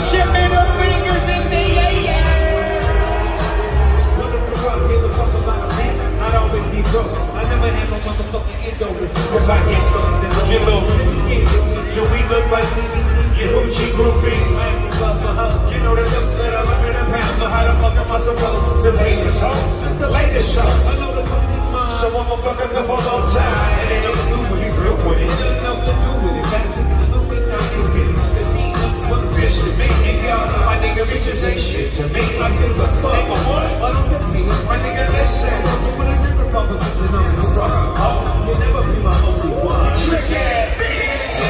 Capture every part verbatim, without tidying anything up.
your middle fingers in the air. Look at the rock, give a fuck about a man. I'd always be broke. I never have a motherfucking endo with you. Cause I can't fuck in the middle. Do we look like your hoochie groupie? You know that's up that I'm in a pound. So how the fuck am I supposed to lay this show? To lay this show. I know the pussy's mine. So I'ma fuck a couple more times. It ain't nothing to do with it, real with it. It ain't nothing to do with it. Gotta take it stupid, now you get it. Fuck bitch to me. And y'all know my nigga bitches ain't shit to me. I give a fuck. Nigga what? I don't give me. My nigga listen. I'm with a different proposition. I'm the rock. Oh, you never be my only one. Trick ass bitch.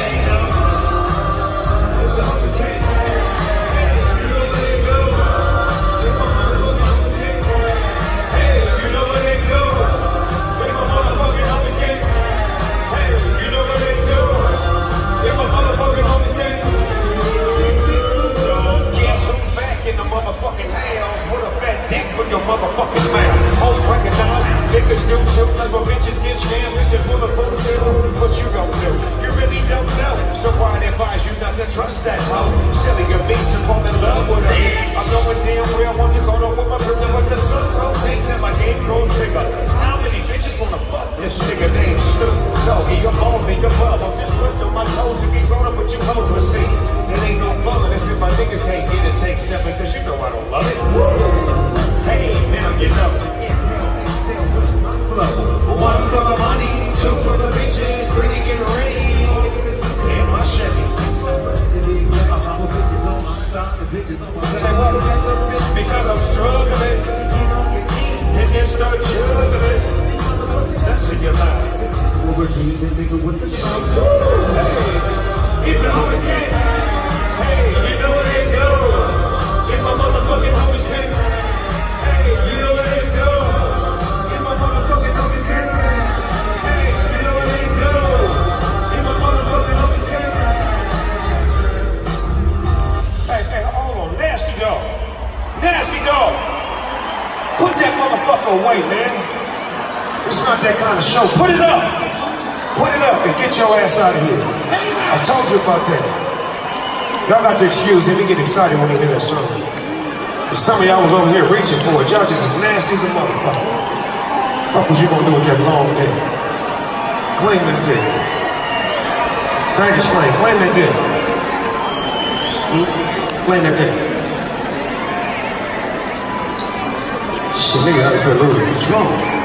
Motherfucking hands with a fat dick for your motherfucking mouth. Hoes recognize, niggas do too. That's what bitches get scammed. This is full of bullshit. What you gon' do? You really don't know. So I'd advise you not to trust that hoe. Silly of me to fall in love with her. I'm knowing damn well I want to go to with my brother, but the sun rotates and my game grows bigger. How many bitches wanna fuck this nigga named Stu? So he above me above. I'm just slipped on my toes to be grown up with you hoes. But see, it ain't no fun. This if my niggas can't get it, take stepping, cause you know I don't love it. Hey, now you know. One for the money, two for the bitches, three to get ready. And my Chevy. Because I'm struggling, and then start juggling. That's in your life. We're dealing, nigga, with the sun. Hey, keep it always get. Hey, you know where they go. Get my motherfucking homies can. Hey, you know where they go. Get my motherfucking homies can. Hey, you know where they go. Get my motherfucking homies can. Hey, hey, hold on, nasty dog. Nasty dog. Put that motherfucker away, man. It's not that kind of show. Put it up. Put it up and get your ass out of here. I told you about that. Y'all got to excuse him. He get excited when he hear that song. And some of y'all was over here reaching for it. Y'all just as nasty as a motherfucker. What was you gonna do with that long dick? Claim that dick. Baggage claim. Claim that dick. Claim that dick. Shit, nigga out of here losing. What's wrong?